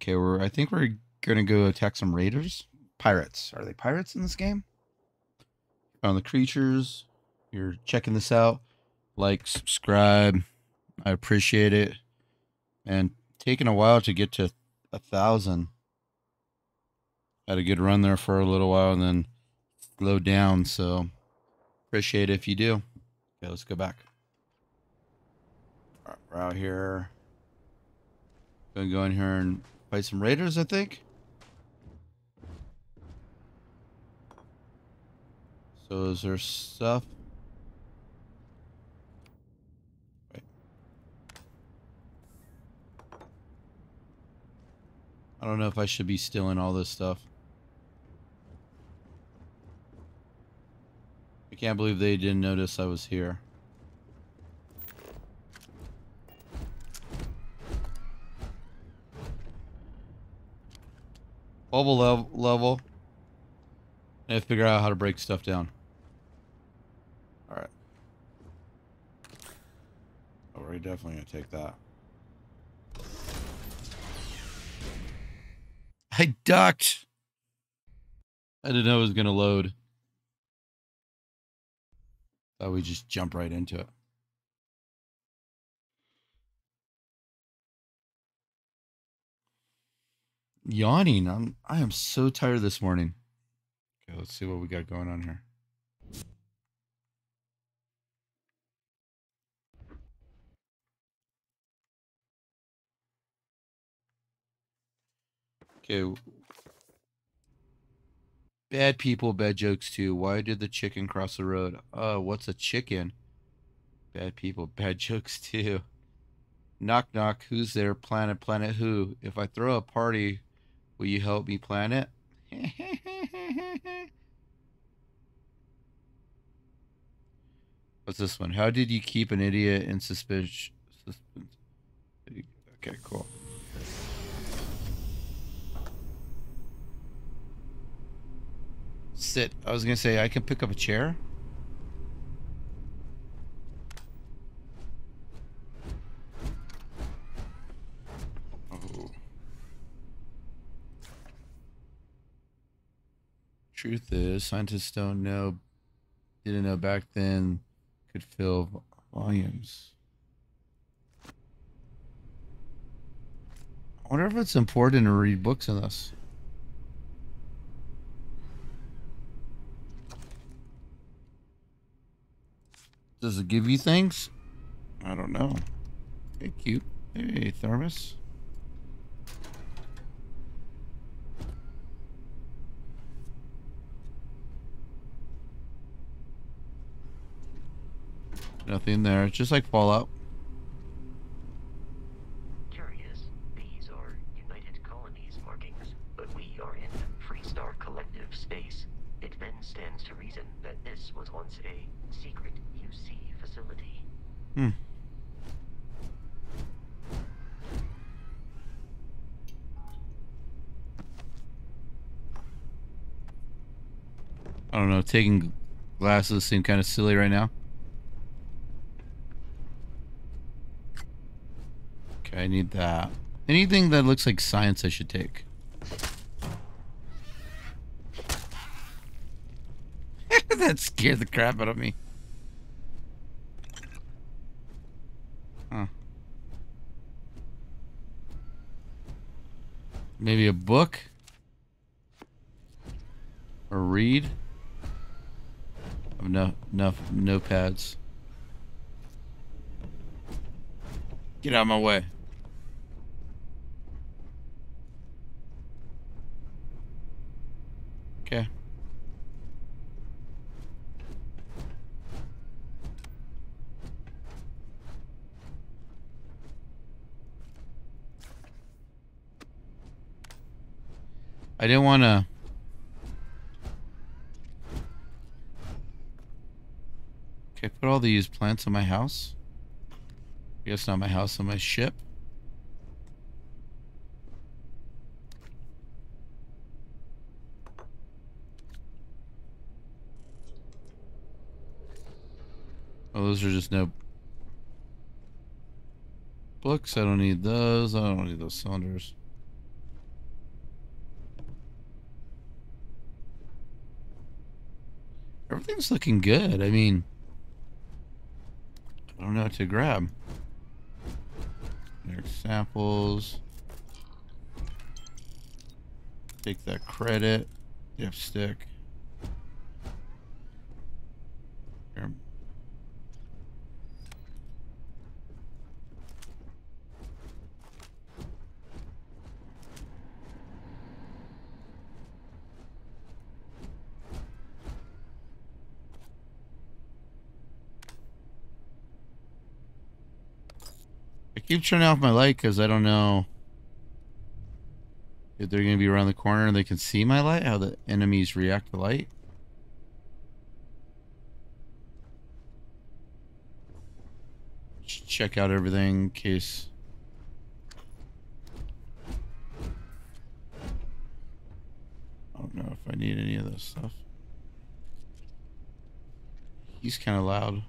Okay, I think we're gonna go attack some raiders. Pirates. Are they pirates in this game? Found the creatures. You're checking this out. Like, subscribe. I appreciate it. And taking a while to get to 1,000. Had a good run there for a little while and then slowed down. So appreciate it if you do. Okay, let's go back. All right, we're out here. Gonna go in here and fight some raiders, I think. So is there stuff? Wait. I don't know if I should be stealing all this stuff. I can't believe they didn't notice I was here. Bubble level. I have to figure out how to break stuff down. Alright. Oh, we're definitely going to take that. I ducked! I didn't know it was going to load. Thought we just jump right into it. Yawning. I am so tired this morning. Okay, let's see what we got going on here. Okay. Bad people, bad jokes too. Why did the chicken cross the road? What's a chicken? Bad people, bad jokes too. Knock knock, who's there? Planet, planet who? If I throw a party, will you help me plan it? What's this one? How did you keep an idiot in suspense? Okay, cool. Sit. I was gonna say I can pick up a chair. Oh. Truth is, scientists didn't know back then could fill volumes. I wonder if it's important to read books in this. Does it give you things? I don't know. Hey, cute. Hey, thermos. Nothing there. It's just like Fallout. Curious. These are United Colonies markings, but we are in Freestar Collective space. It then stands to reason that this was once a secret UC facility. I don't know. Taking glasses seem kind of silly right now. Okay, I need that. Anything that looks like science I should take. That scared the crap out of me. Huh. Maybe a book? Or read? Enough notepads. Get out of my way. Okay. I didn't want to... Okay, put all these plants on my house. I guess not my house, on my ship. Oh, those are just no books. I don't need those. I don't need those cylinders. Everything's looking good. I mean, I don't know what to grab. There's samples. Take that credit. Dipstick. Here. I keep turning off my light because I don't know if they're going to be around the corner and they can see my light, how the enemies react to light. Just check out everything in case. I don't know if I need any of this stuff. He's kind of loud.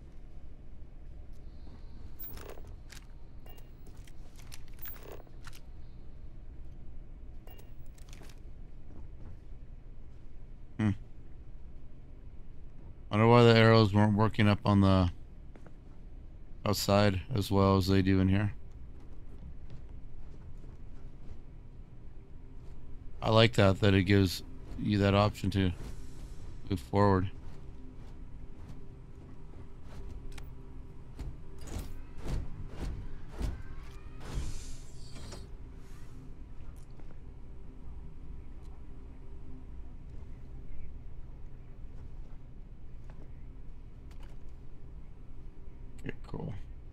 I wonder why the arrows weren't working up on the outside as well as they do in here. I like that it gives you that option to move forward. Okay, cool.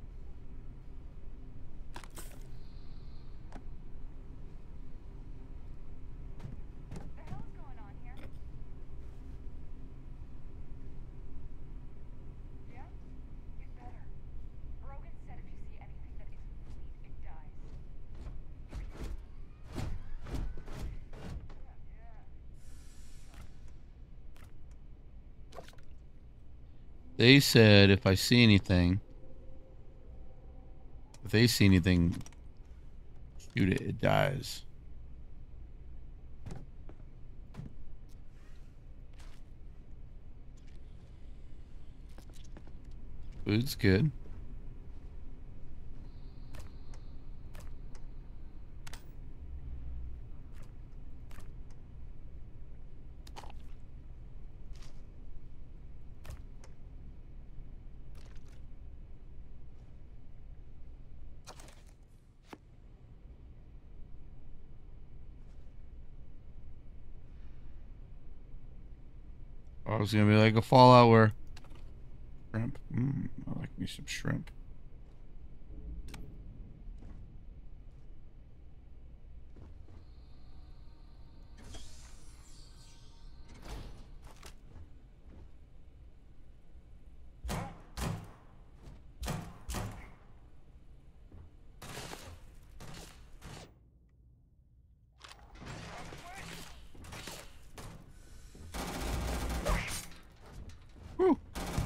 They said if I see anything, if they see anything, shoot it, it dies. Food's good. Oh, it's gonna be like a Fallout where shrimp. I like me some shrimp. Whew.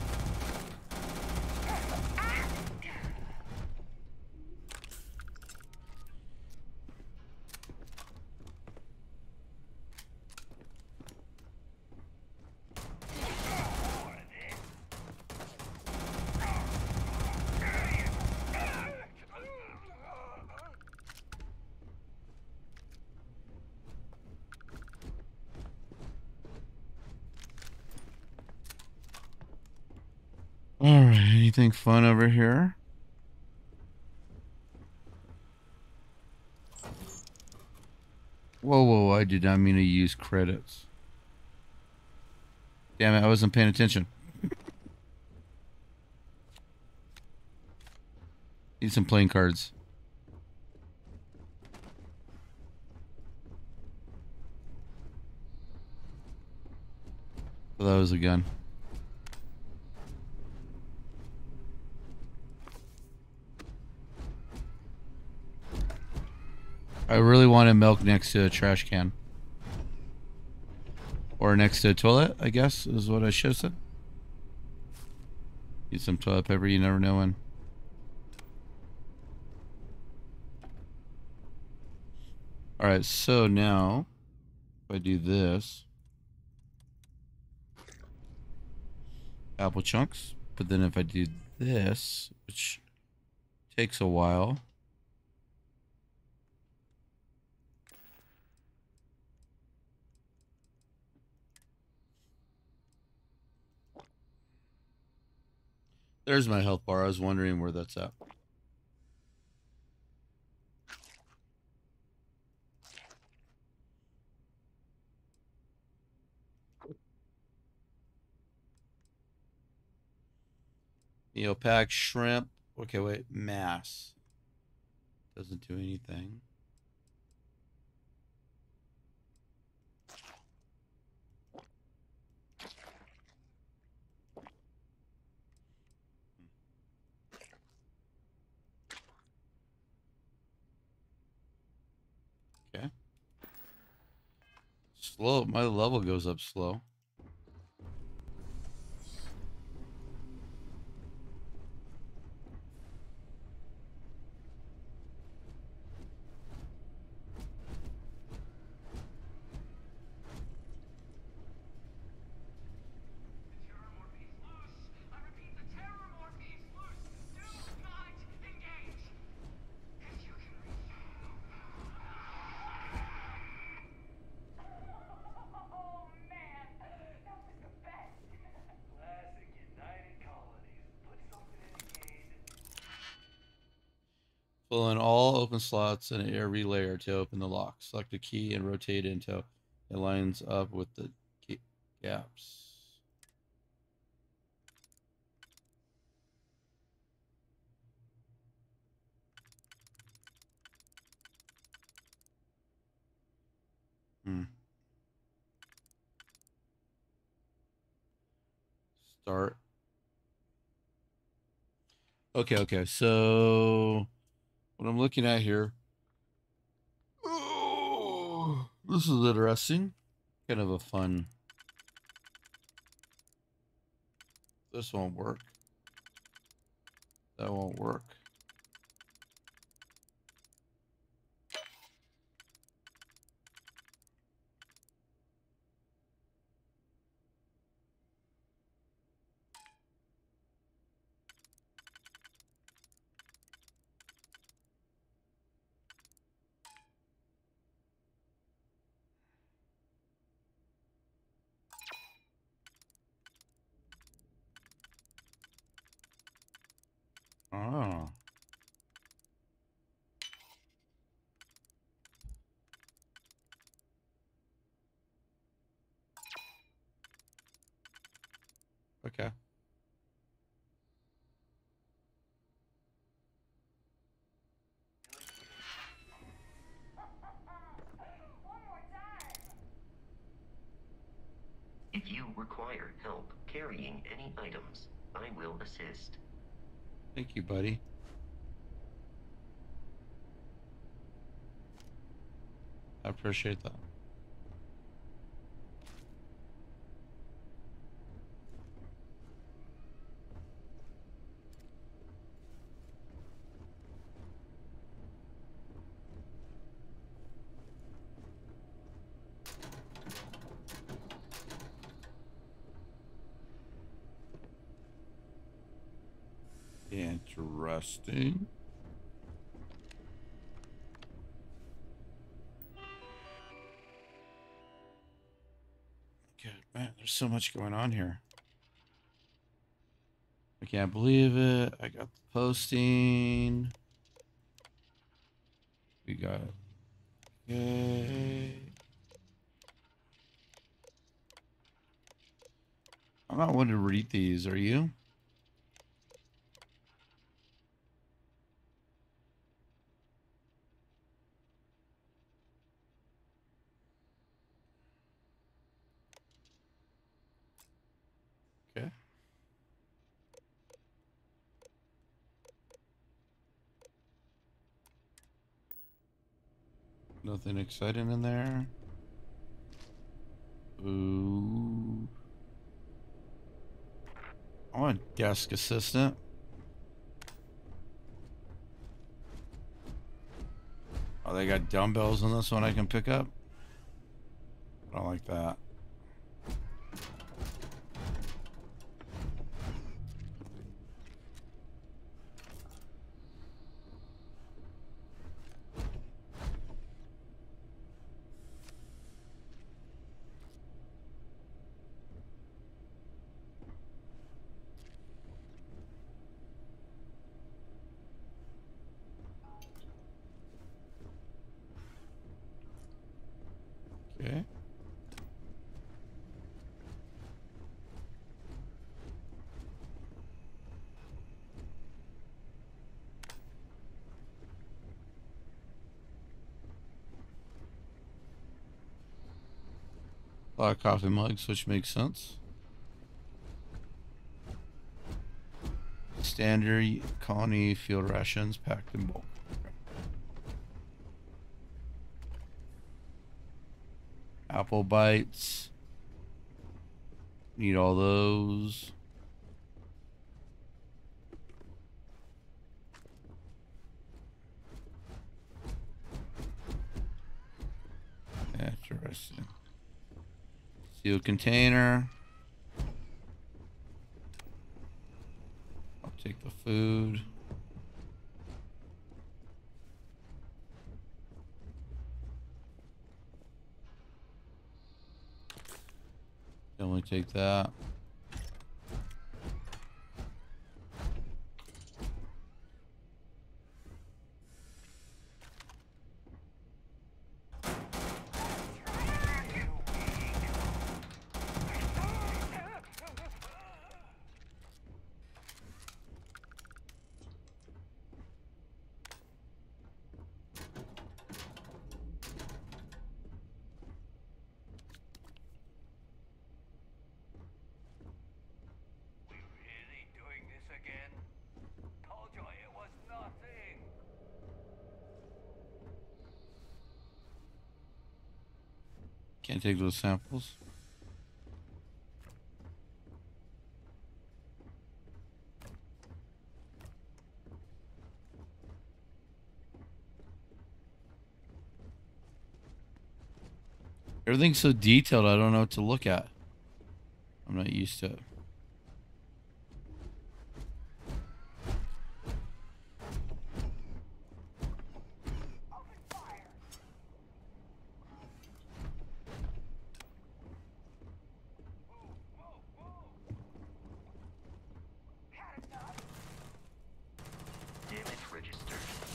Alright, anything fun over here? Whoa, I did not mean to use credits. Damn it, I wasn't paying attention. Need some playing cards. Oh, that was a gun. I really wanted milk next to a trash can. Or next to a toilet, I guess, is what I should have said. Need some toilet paper, you never know when. Alright, so now, if I do this, apple chunks. But then if I do this, which takes a while. There's my health bar. I was wondering where that's at. Neopack shrimp. Okay, wait. Mass. Doesn't do anything. Okay. Slow. My level goes up slow. Fill in all open slots in every layer to open the lock. Select a key and rotate it until it lines up with the gaps. Start. Okay. So what I'm looking at here. Oh, this is interesting. Kind of a fun. This won't work. That won't work. Oh. Okay. If you require help carrying any items, I will assist. Thank you, buddy. I appreciate that. Interesting. Good man, there's so much going on here. I can't believe it. I got the posting. We got it. Yay. I'm not one to read these, are you? Okay. Nothing exciting in there. Ooh. I want a desk assistant. Oh, they got dumbbells in this one I can pick up? I don't like that. A lot of coffee mugs, which makes sense. Standard colony field rations packed in bulk. Apple bites. Need all those. Interesting. Sealed container. I'll take the food. Only take that. Can't take those samples. Everything's so detailed, I don't know what to look at. I'm not used to it. Damage registered.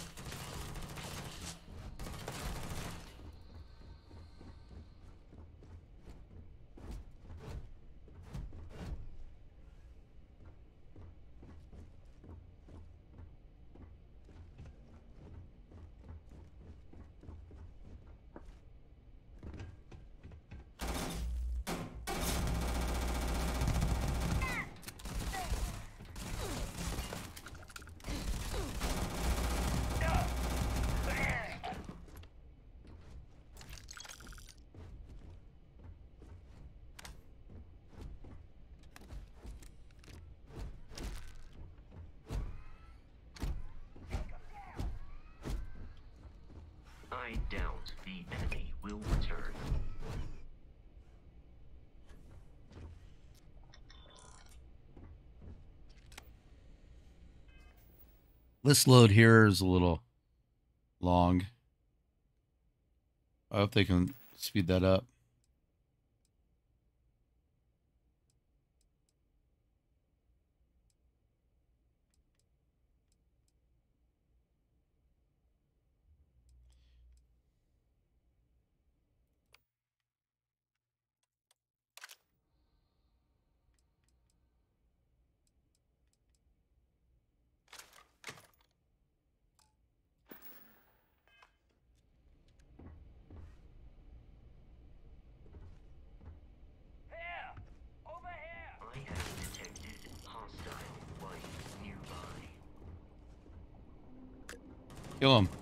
I doubt the enemy will return. This load here is a little long. I hope they can speed that up. I have detected hostile life nearby. Kill him.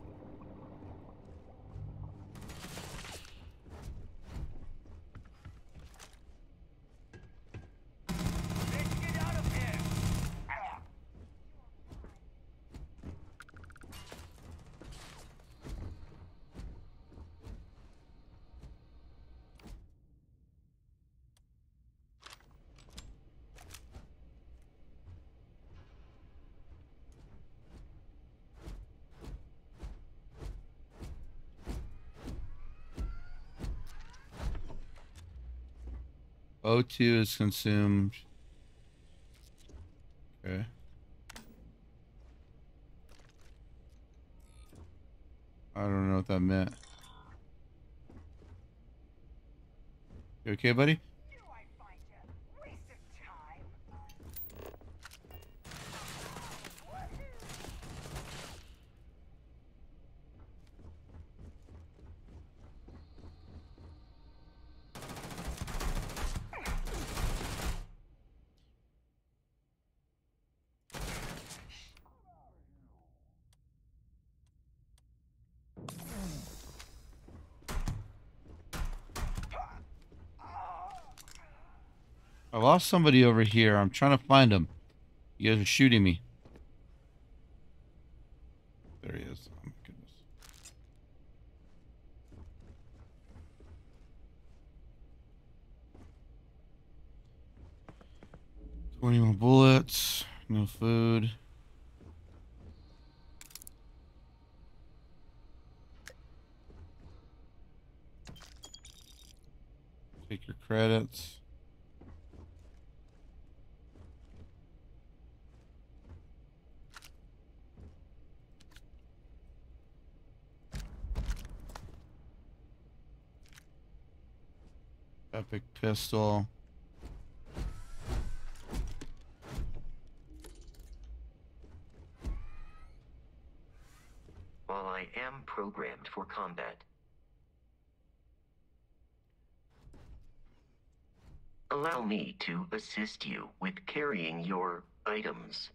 O2 is consumed. Okay. I don't know what that meant. You okay, buddy? I lost somebody over here. I'm trying to find him. You guys are shooting me. There he is. Oh my goodness. 21 bullets. No food. Take your credits. Epic pistol. While I am programmed for combat, allow me to assist you with carrying your items.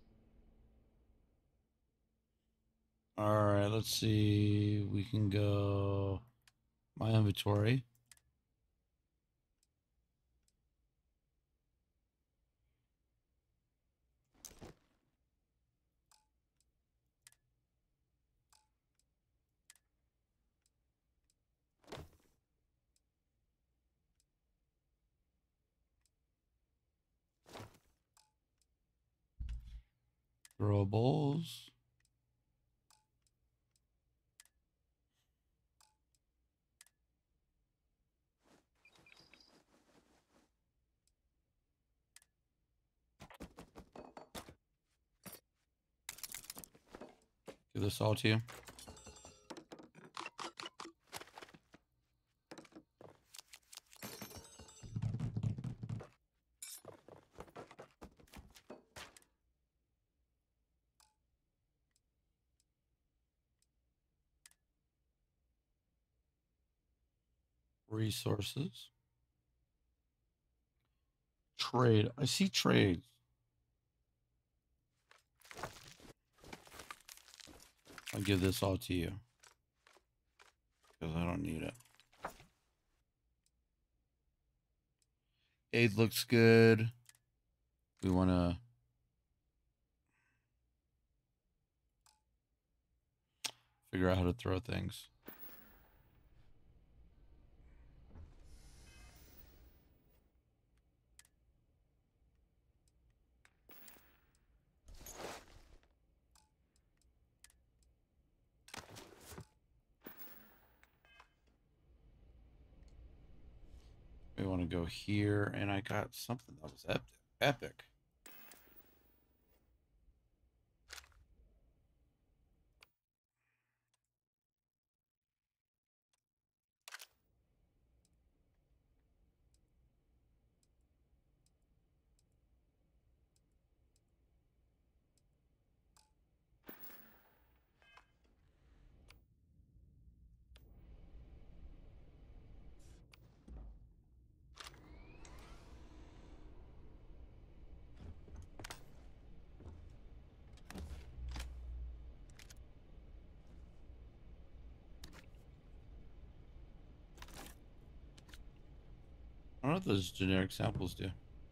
Alright, let's see. We can go my inventory. Throwables. Give this all to you. Resources. Trade. I see trade. I'll give this all to you. Because I don't need it. Aid looks good. We want to... figure out how to throw things. We want to go here, and I got something that was epic. I don't know what those generic samples do.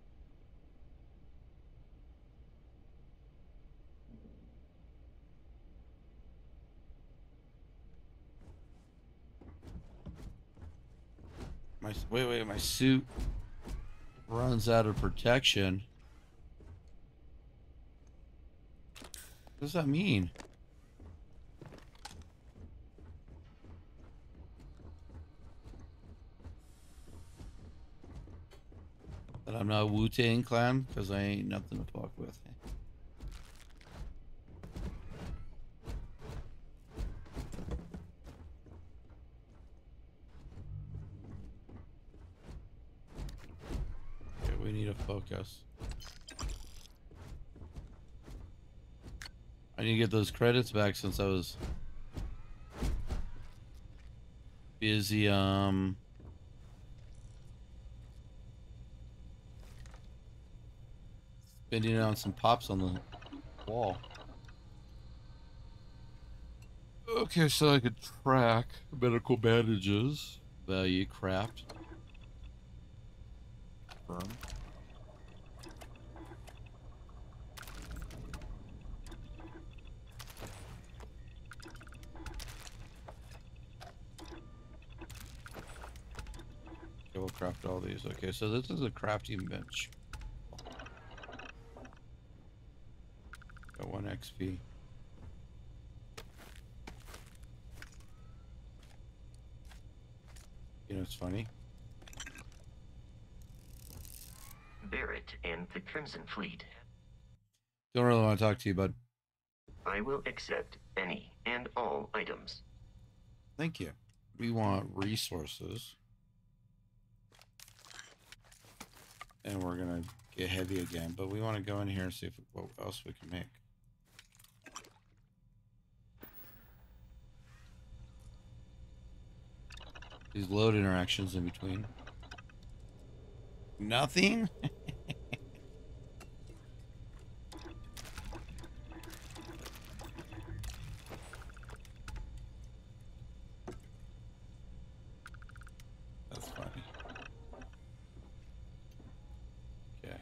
Wait, my suit runs out of protection. What does that mean? That I'm not Wu-Tang Clan? Because I ain't nothing to fuck with. Okay, we need to focus. I need to get those credits back since I was busy, spending it on some pops on the wall. Okay, so I could track medical bandages. Value craft. Confirm. craft all these. Okay, so this is a crafting bench. Got 1 XP. You know, it's funny. Barrett and the Crimson Fleet. Don't really want to talk to you, bud. I will accept any and all items. Thank you. We want resources. And we're going to get heavy again, but we want to go in here and see if what else we can make. These load interactions in between. Nothing? That's funny. Okay.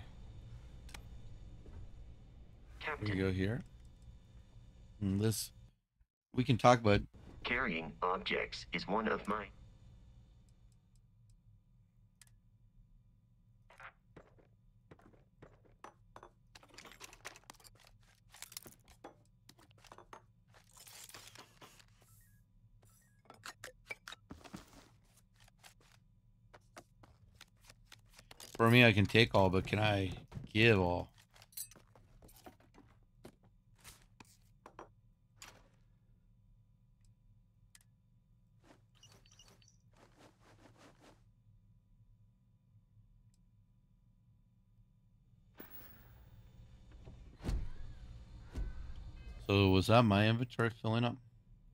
Captain. We go here. And this, we can talk about. Carrying objects is one of my... For me, I can take all, but can I give all? So was that my inventory filling up?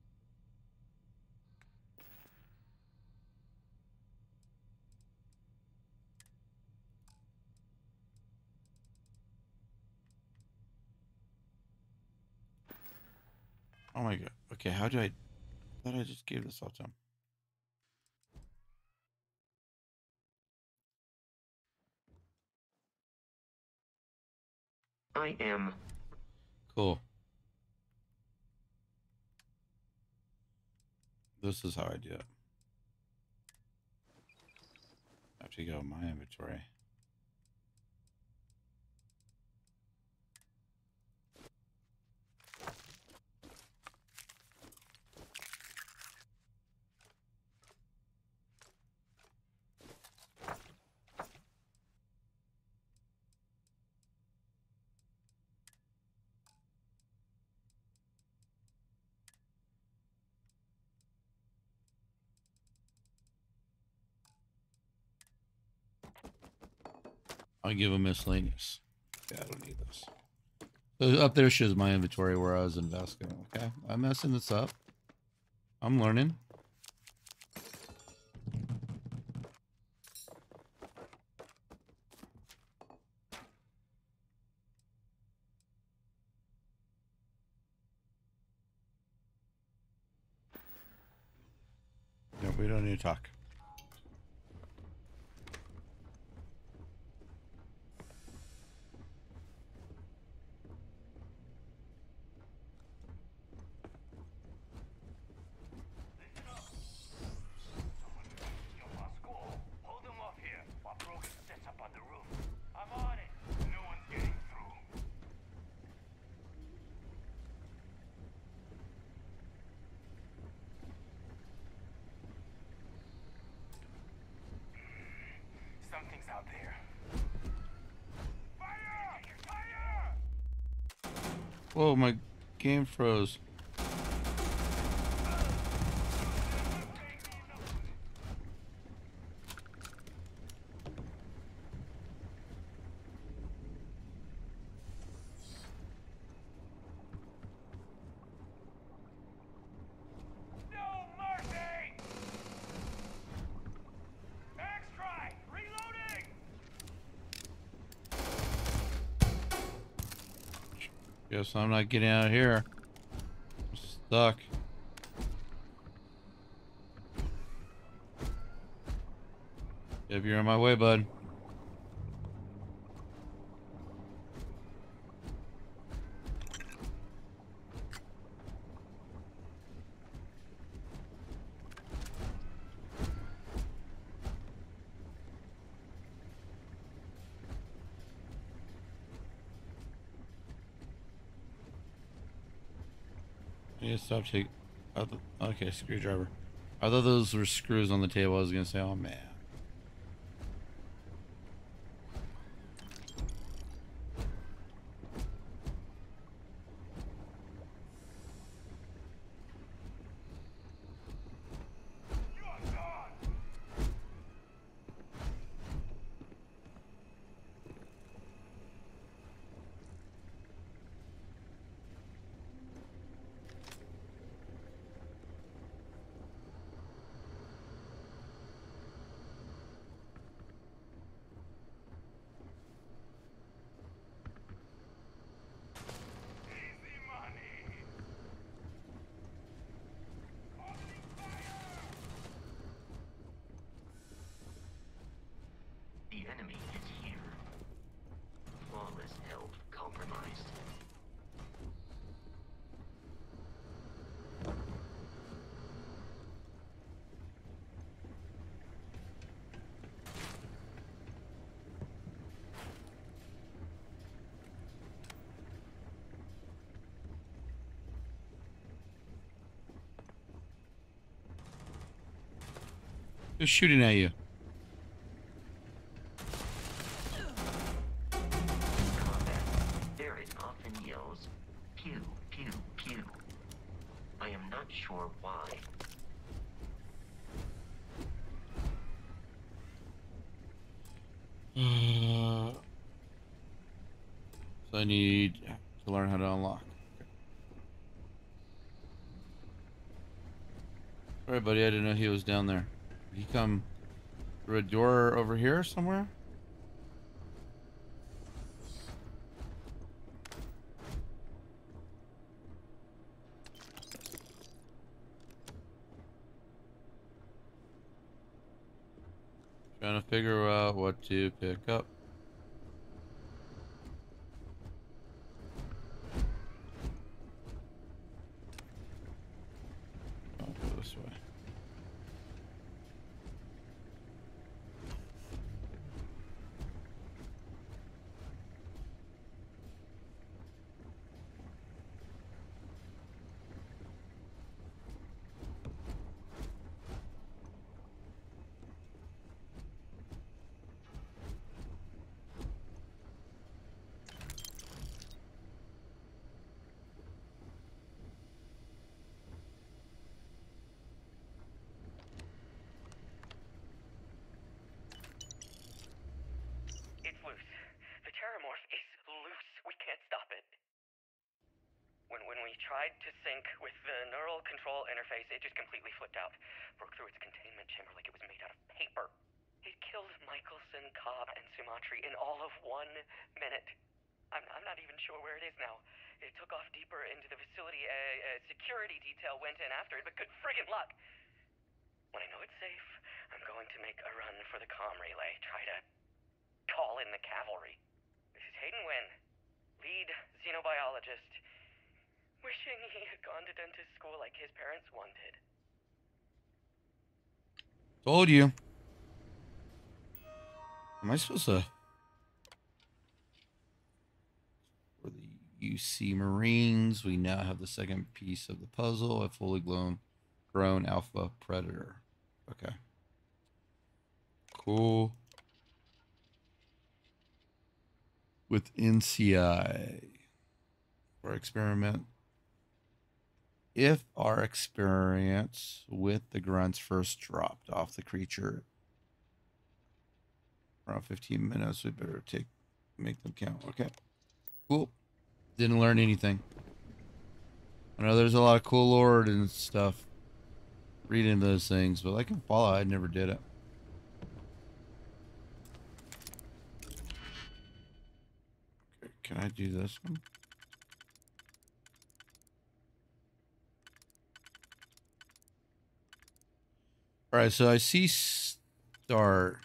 Oh my god. Okay, how do I thought I just gave this all to him. I am... Cool. This is how I do it. I have to go in my inventory. I'll give him miscellaneous. Yeah, I don't need this. So up there shows my inventory where I was investing. Okay, I'm messing this up. I'm learning. No, we don't need to talk. Something's out there. Fire! Fire! Whoa, my game froze. Guess I'm not getting out of here. I'm stuck. If you're in my way, bud. I need to stop taking. Okay, screwdriver. I thought those were screws on the table. I was gonna say, oh man. Easy money. The enemy is here. Flawless health compromised. Who's shooting at you? Combat. Barrett often yells, pew, pew, pew. I am not sure why. So I need to learn how to unlock. Alright, buddy, I didn't know he was down there. Did he come through a door over here somewhere? Trying to figure out what to pick up. I'll go this way. It's loose. The Terramorph is loose. We can't stop it. When we tried to sync with the neural control interface, it just completely flipped out. Broke through its containment chamber like it was made out of paper. It killed Michelson, Cobb, and Sumatri in all of 1 minute. I'm not even sure where it is now. It took off deeper into the facility. A security detail went in after it, but good friggin' luck. When I know it's safe, I'm going to make a run for the comm relay. Try to call in the cavalry. This is Hayden Wynn, lead xenobiologist. Wishing he had gone to dentist school like his parents wanted. Told you. Am I supposed to... For the UC Marines, we now have the second piece of the puzzle, a fully grown alpha predator. Okay. Cool. With NCI. For experiment. If our experience with the grunts first dropped off the creature around 15 minutes, we better make them count. Okay. Cool. Didn't learn anything. I know there's a lot of cool lore and stuff reading those things, but like in Fallout, I never did it. Okay, can I do this one? All right, so I see start.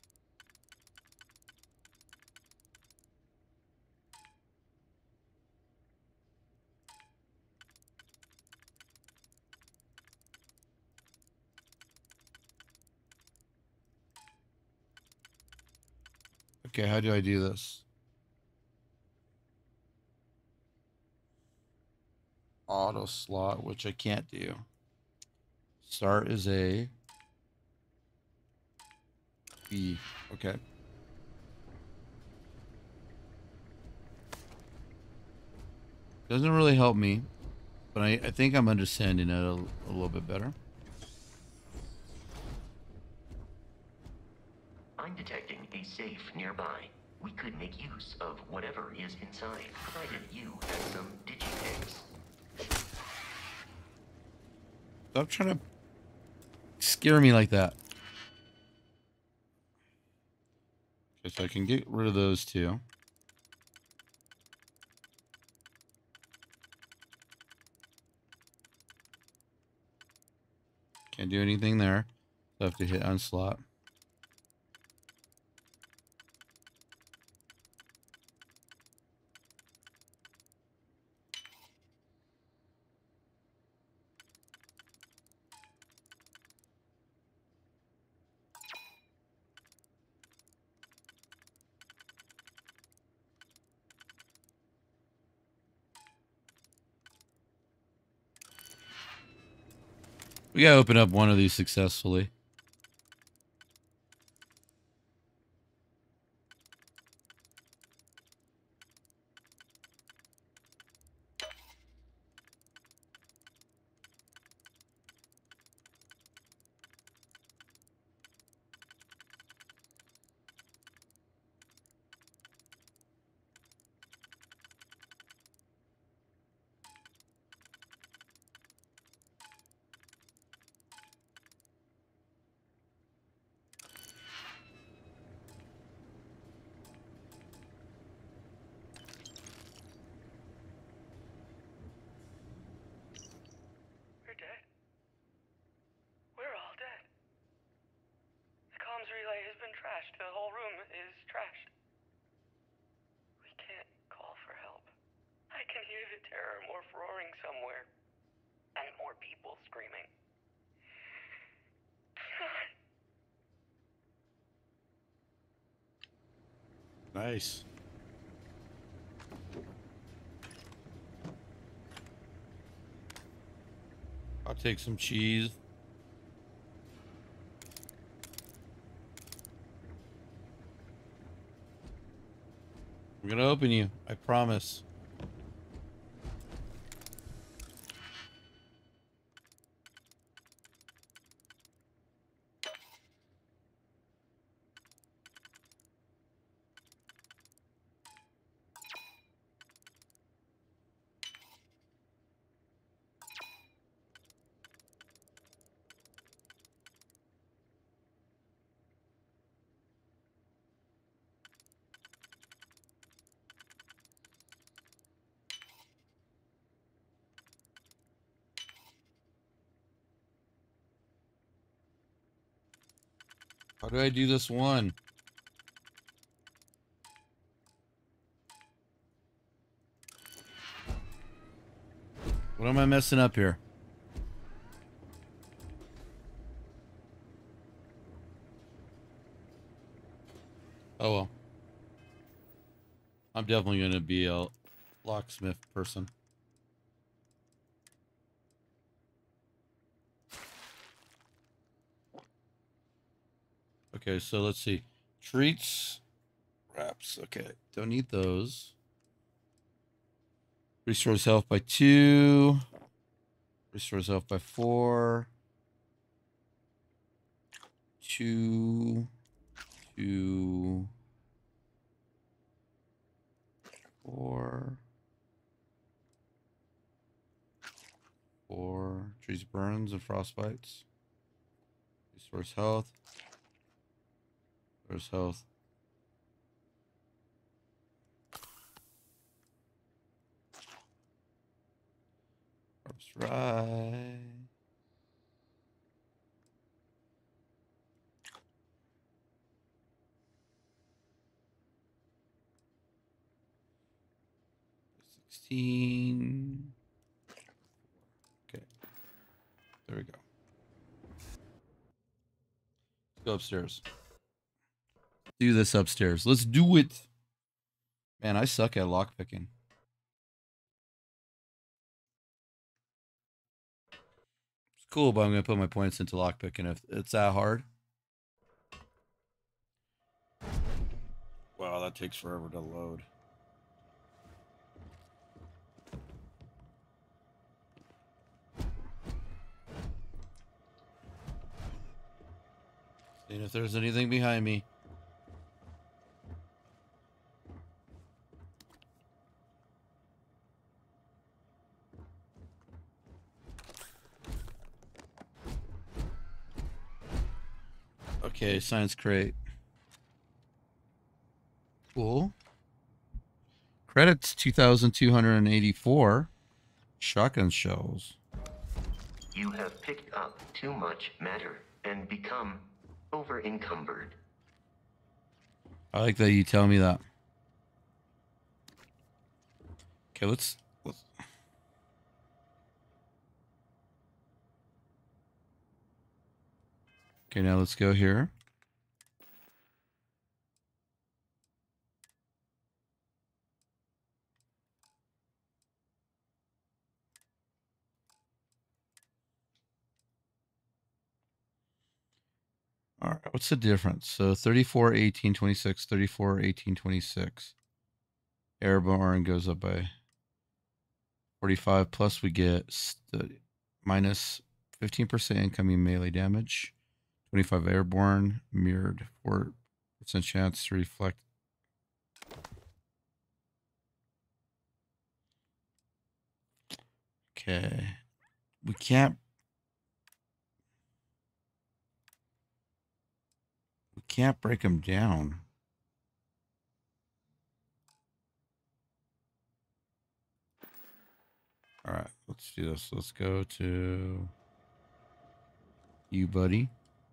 Okay, how do I do this? auto slot, which I can't do. Start is A. B. Okay. Doesn't really help me, but I think I'm understanding it a little bit better. I'm detecting a safe nearby. We could make use of whatever is inside, provided you have some digitags. Stop trying to scare me like that. Okay, so I can get rid of those two. Can't do anything there. So I have to hit unslot. We gotta open up one of these successfully. We're dead. We're all dead. The comms relay has been trashed. The whole room is trashed. We can't call for help. I can hear the terror morph roaring somewhere. And more people screaming. Nice. I'll take some cheese. I'm gonna open you. I promise. How do I do this one? What am I messing up here? Oh well. I'm definitely gonna be a locksmith person. Okay, so let's see. Treats. Wraps. Okay, don't need those. Restores health by 2. Restores health by 4. 2. 2. 4. 4. Trees burns and frostbites. Restores health. Restores health. Harvest rye. $16. Okay. There we go. Let's go upstairs. Do this upstairs. Let's do it. Man, I suck at lockpicking. cool, but I'm gonna put my points into lockpicking if it's that hard. Wow, that takes forever to load. Seeing if there's anything behind me. Okay, science crate. Cool. Credits 2,284. Shotgun shells. You have picked up too much matter and become over-encumbered. I like that you tell me that. Okay, let's Okay, now let's go here. All right, what's the difference? So 34, 18, 26, 34, 18, 26. Airborne goes up by 45, plus we get minus 15% incoming melee damage, 25 airborne, mirrored 4% chance to reflect. Okay. We can't break them down. All right, let's do this. Let's go to you, buddy.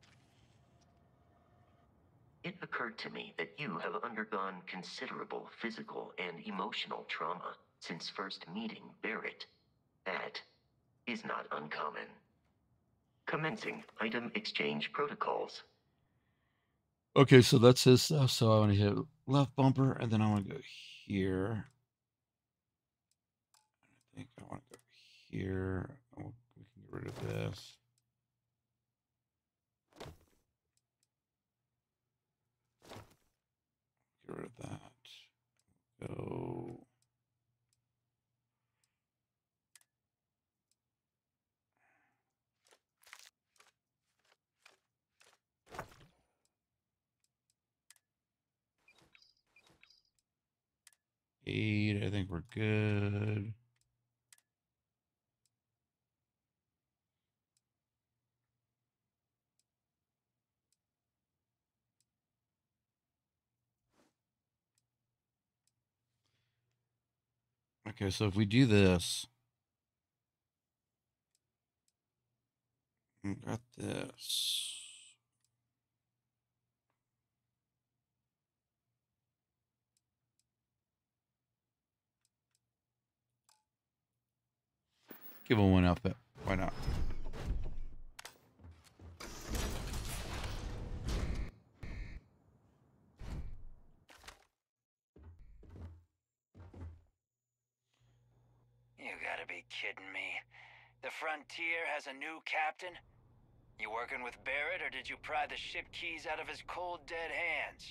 It occurred to me that you have undergone considerable physical and emotional trauma since first meeting Barrett. That is not uncommon. Commencing item exchange protocols. Okay, so that's his stuff. So I want to hit left bumper, and then I want to go here. I think I want to go here. We can get rid of this. Get rid of that. Go. Eight. I think we're good. Okay, so if we do this, we got this. Give him one outfit. Why not? You gotta be kidding me. The Frontier has a new captain? You working with Barrett, or did you pry the ship keys out of his cold, dead hands?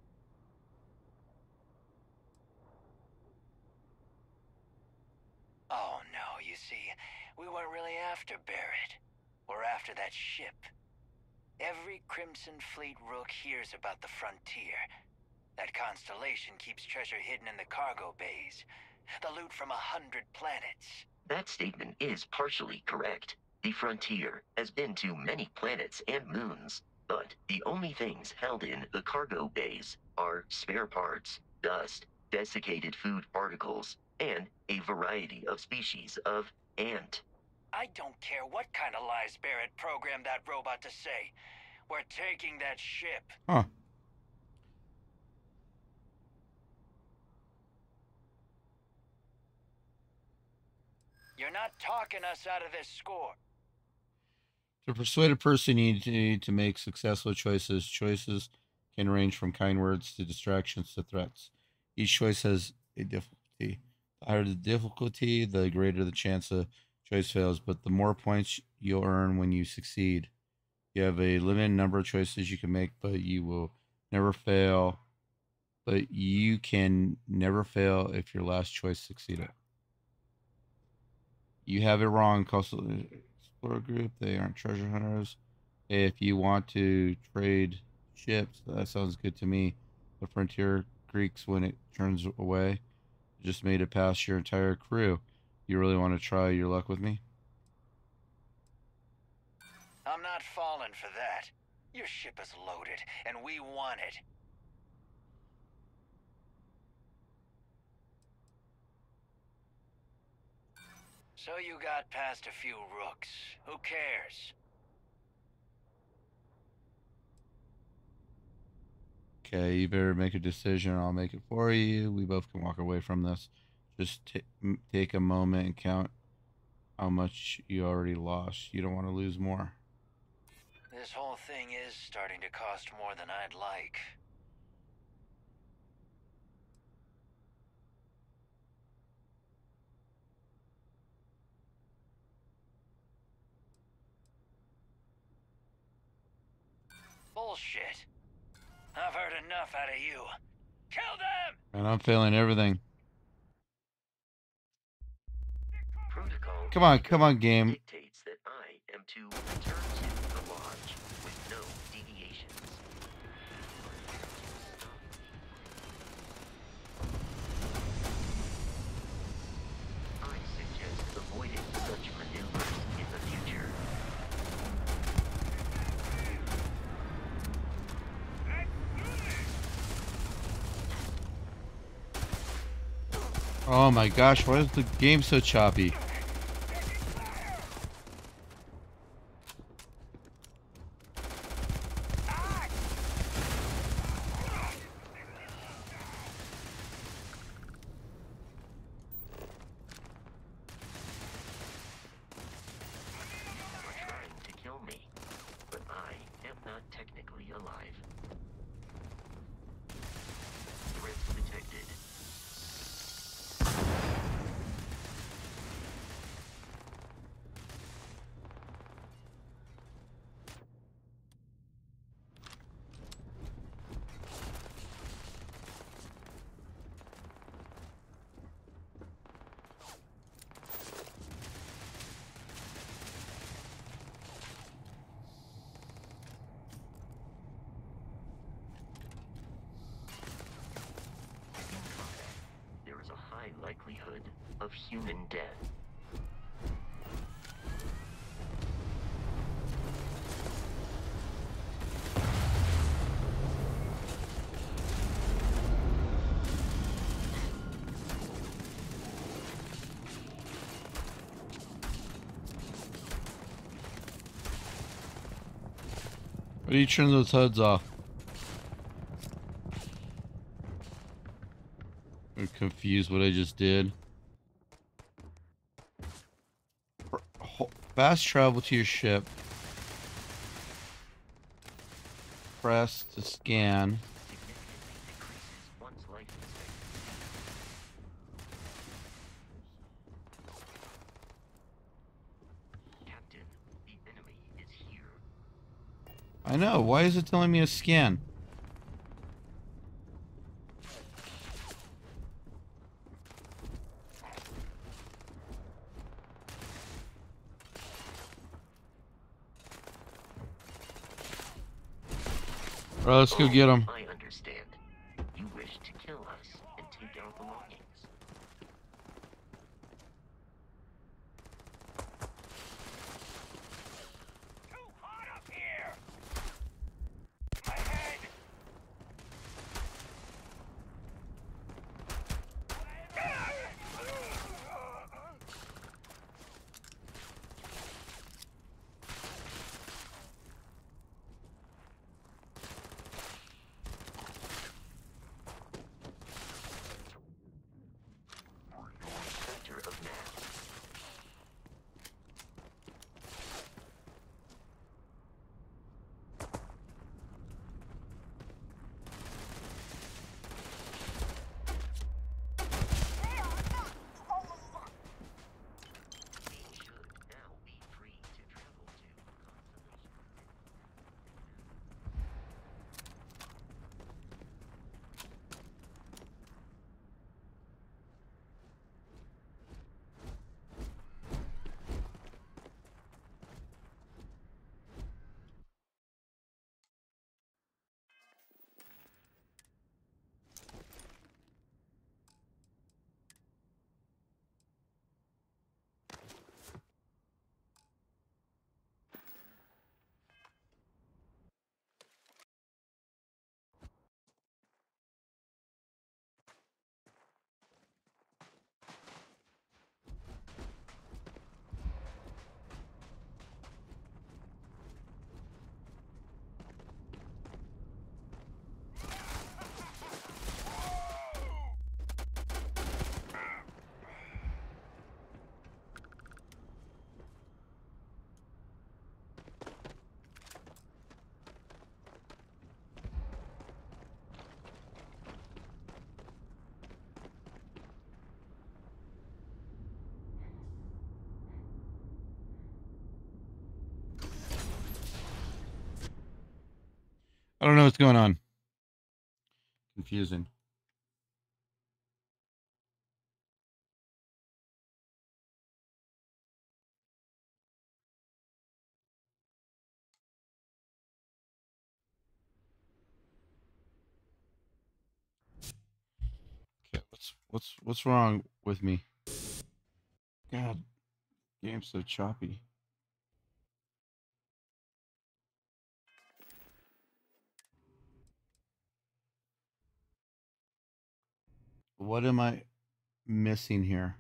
Oh no, you see, we weren't really after Barrett. We're after that ship. Every Crimson Fleet rook hears about the Frontier. That constellation keeps treasure hidden in the cargo bays. The loot from 100 planets. That statement is partially correct. The Frontier has been to many planets and moons, but the only things held in the cargo bays are spare parts, dust, desiccated food particles, and a variety of species of ant. I don't care what kind of lies Barrett programmed that robot to say. We're taking that ship. Huh. You're not talking us out of this score. To persuade a person, you need to make successful choices. Choices can range from kind words to distractions to threats. Each choice has a difficulty. The higher the difficulty, the greater the chance of choice fails, but the more points you'll earn when you succeed. You have a limited number of choices you can make, but you will never fail. But you can never fail if your last choice succeeded. You have it wrong, Coastal Explorer Group. They aren't treasure hunters. If you want to trade ships, that sounds good to me. The Frontier Greeks, when it turns away, just made it past your entire crew. You really want to try your luck with me? I'm not falling for that. Your ship is loaded, and we want it. So you got past a few rooks. Who cares? Okay, you better make a decision or I'll make it for you. We both can walk away from this. Just take a moment and count how much you already lost. You don't want to lose more. This whole thing is starting to cost more than I'd like. Bullshit. I've heard enough out of you. Kill them! And I'm failing everything. Protocol Come on, game. dictates that I am to return to the lodge with no deviations. I suggest avoiding such maneuvers in the future. Oh my gosh, why is the game so choppy? Are trying to kill me, but I am not technically alive. Threats detected. There is a high likelihood of human death. Why do you turn those HUDs off? I'm confused what I just did. Fast travel to your ship. Press to scan. Significantly decreases one's life expectancy. Captain, the enemy is here. I know. Why is it telling me to scan? Alright, let's go get him. I understand. You wish to kill us and take our belongings. Too hot up here! My head! I don't know what's going on. Confusing. Okay, what's wrong with me? God, game's so choppy. What am I missing here?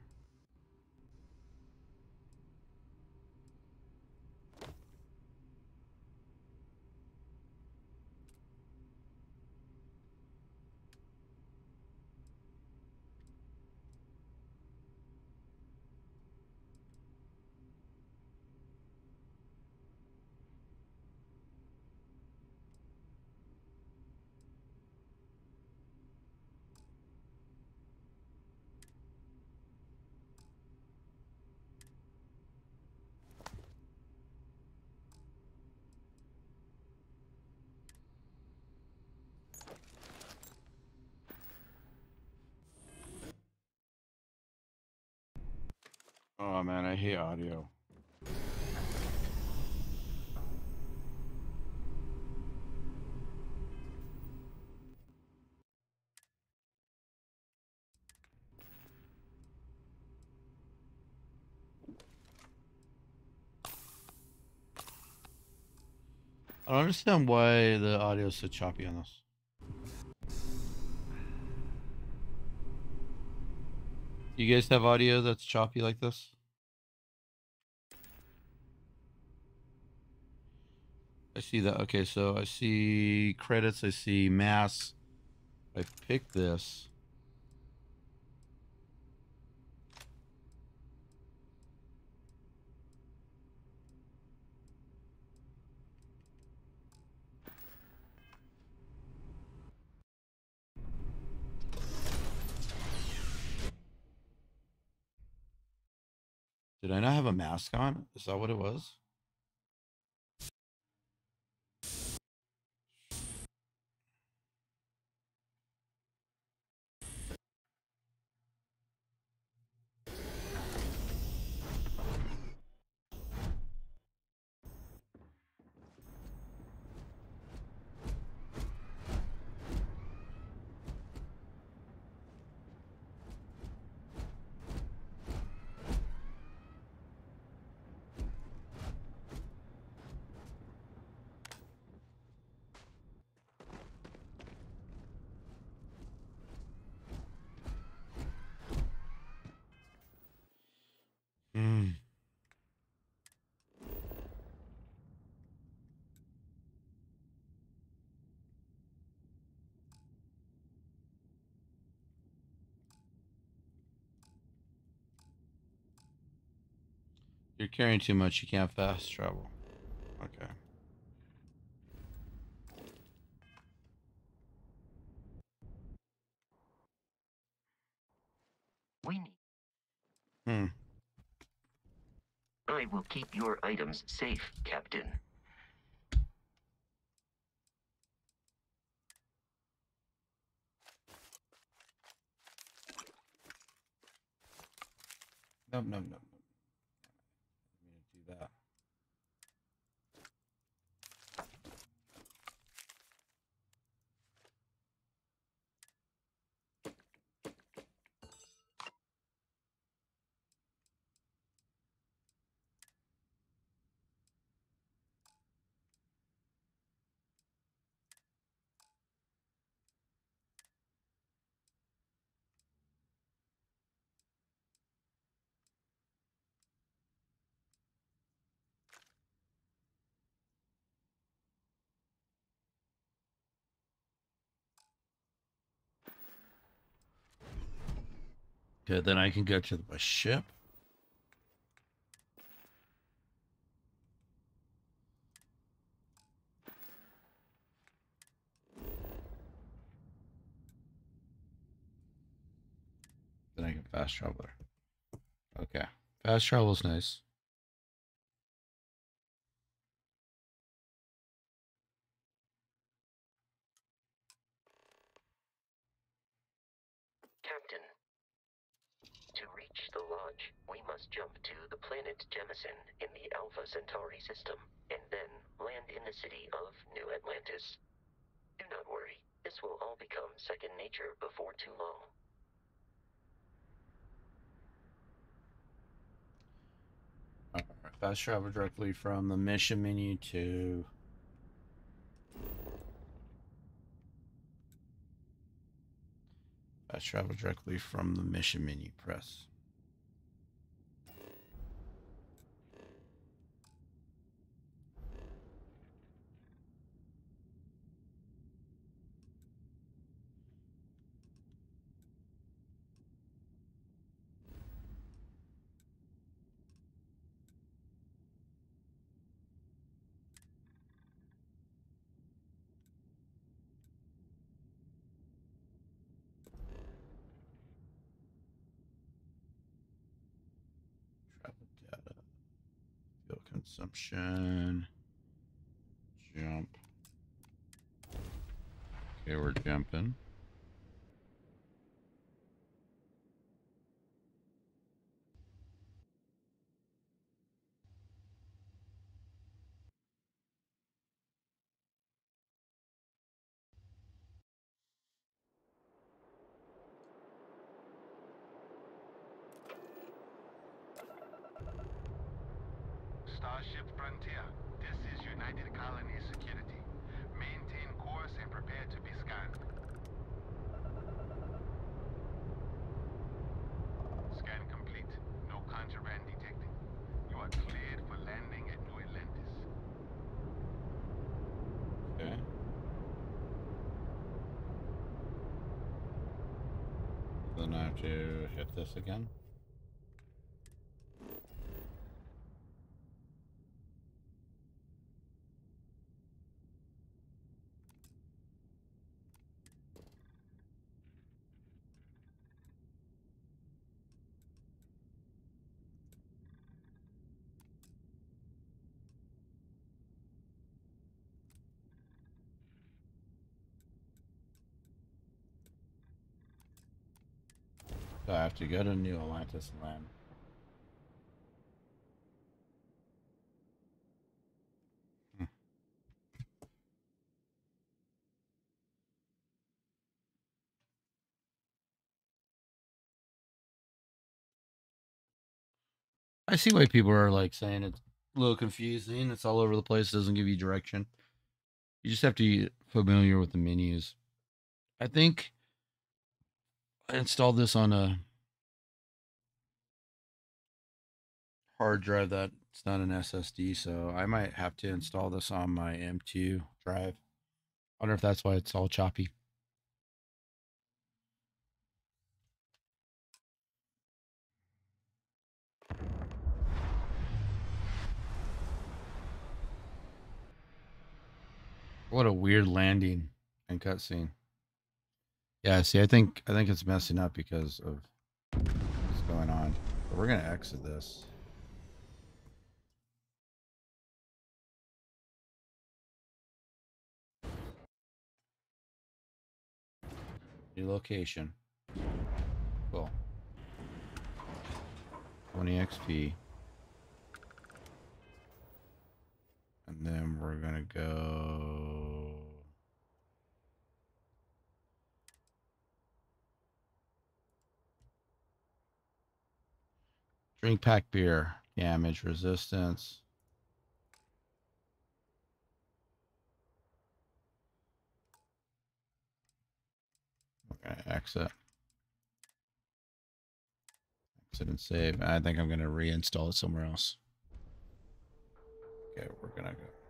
Oh man, I hate audio. I don't understand why the audio is so choppy on this. You guys have audio that's choppy like this? I see that. Okay, so I see credits. I see mass. I pick this. Did I not have a mask on? Is that what it was? Hmm. You're carrying too much. You can't fast travel. Okay. We need. Hmm. I will keep your items safe, Captain. No, no, no, no. I mean to do that. Okay, then I can go to the ship. Then I can fast travel there. Okay. Fast travel is nice. must jump to the planet Jemison in the Alpha Centauri system, and then land in the city of New Atlantis. Do not worry, this will all become second nature before too long. Alright, fast travel directly from the mission menu to... Fast travel directly from the mission menu. Press. Travel data. Fuel consumption. Jump. Okay, we're jumping. Starship Frontier, this is United Colonies Security. Maintain course and prepare to be scanned. Scan complete. No contraband detected. You are cleared for landing at New Atlantis. Okay. Then I have to hit this again. So I have to go to New Atlantis and land. I see why people are like saying it's a little confusing. It's all over the place. Doesn't give you direction. You just have to be familiar with the menus. I think I installed this on a hard drive that's not an SSD, so I might have to install this on my M2 drive. I wonder if that's why it's all choppy. What a weird landing and cutscene. Yeah, see, I think it's messing up because of what's going on. But we're gonna exit this. New location. Cool. 20 XP. And then we're gonna go. Drink pack beer. Damage resistance. We're gonna exit. Exit and save. I think I'm gonna reinstall it somewhere else. Okay, we're gonna go.